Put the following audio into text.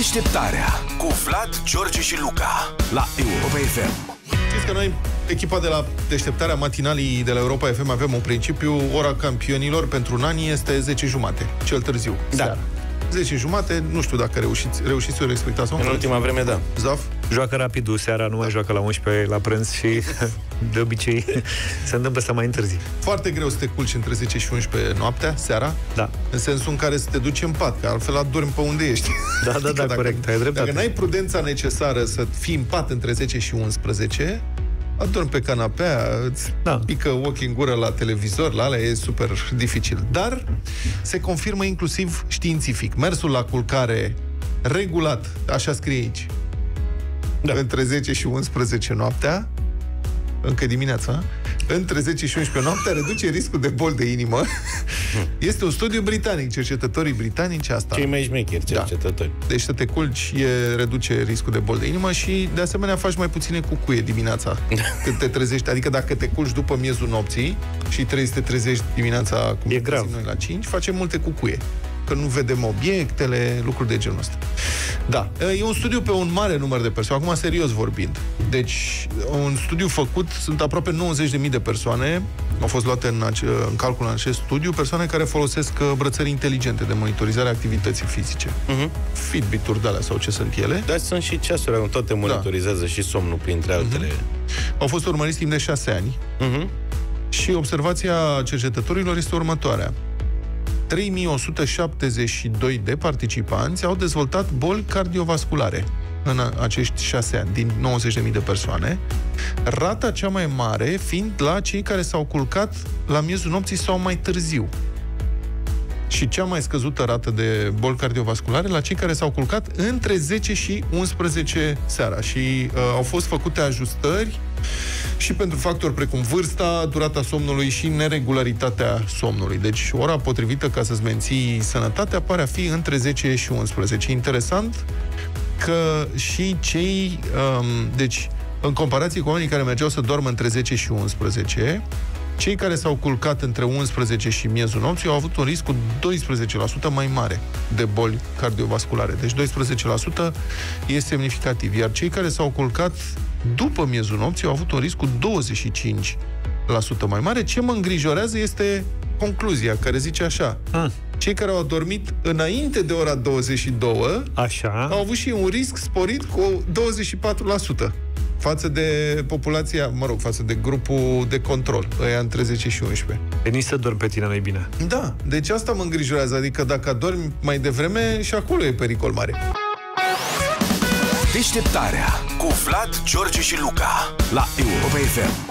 Deșteptarea cu Vlad, George și Luca la Europa FM. Știți că noi, echipa de la Deșteptarea matinalii de la Europa FM, avem un principiu: ora campionilor pentru un an este 10:30, cel târziu, seara. 10:30, nu știu dacă reușiți să o respectați. În ultima vreme, da. Zaf? Joacă Rapidul seara, nu mai joacă la 11 la prânz și de obicei se întâmplă să mai întârzi. Foarte greu să te culci între 10 și 11 noaptea, seara. Da. În sensul în care să te duci în pat, că altfel adormi pe unde ești. Da, adică corect, ai dreptate. Dacă n-ai prudența necesară să fii în pat între 10 și 11, adormi pe canapea, îți pică ochii în gură la televizor, la alea e super dificil. Dar se confirmă inclusiv științific. Mersul la culcare regulat, așa scrie aici, între 10 și 11 noaptea, încă dimineața, între 10 și 11 noaptea, reduce riscul de boli de inimă. Este un studiu britanic, cercetătorii britanici asta. Cei mai șmecheri cercetători. Deci să te culci reduce riscul de boli de inimă și de asemenea faci mai puține cucuie dimineața când te trezești. Adică dacă te culci după miezul nopții și trebuie să te trezești dimineața, cum grav. Noi la 5, facem multe cucuie, că nu vedem obiectele, lucruri de genul ăsta. Da, e un studiu pe un mare număr de persoane, acum serios vorbind. Deci, un studiu făcut, sunt aproape 90.000 de persoane, au fost luate în calcul în acest studiu, persoane care folosesc brățări inteligente de monitorizare a activității fizice. Fitbit-uri de-alea sau ce sunt ele. Dar sunt și ceasuri, toate monitorizează și somnul, printre altele. Au fost urmăriți timp de 6 ani și observația cercetătorilor este următoarea: 3172 de participanți au dezvoltat boli cardiovasculare în acești 6 ani, din 90.000 de persoane, rata cea mai mare fiind la cei care s-au culcat la miezul nopții sau mai târziu. Și cea mai scăzută rată de boli cardiovasculare la cei care s-au culcat între 10 și 11 seara. Și au fost făcute ajustări și pentru factori precum vârsta, durata somnului și neregularitatea somnului. Deci ora potrivită ca să-ți menții sănătatea pare a fi între 10 și 11. Interesant că și cei... deci, în comparație cu oamenii care mergeau să doarmă între 10 și 11, cei care s-au culcat între 11 și miezul nopții au avut un risc cu 12% mai mare de boli cardiovasculare. Deci 12% e semnificativ. Iar cei care s-au culcat după miezul nopții au avut un risc cu 25% mai mare. Ce mă îngrijorează este concluzia, care zice așa: cei care au adormit înainte de ora 22 au avut și un risc sporit cu 24% față de populația, față de grupul de control, ăia între 10 și 11. Nici să dormi pe tine nu-i bine. Da, deci asta mă îngrijorează, adică dacă adormi mai devreme, și acolo e pericol mare. Deșteptarea cu Vlad, George și Luca la Europa FM.